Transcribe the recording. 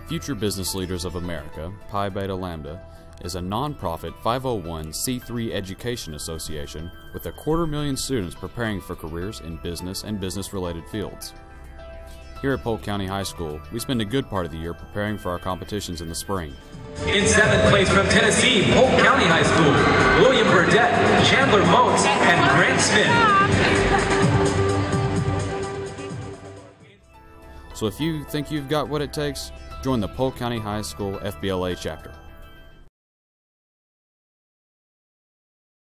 Future Business Leaders of America, Pi Beta Lambda, is a nonprofit 501c3 education association with 250,000 students preparing for careers in business and business-related fields. Here at Polk County High School, we spend a good part of the year preparing for our competitions in the spring. In 7th place from Tennessee, Polk County High School, William Burdett, Chandler Motes, and Grant Smith. So if you think you've got what it takes, join the Polk County High School FBLA chapter.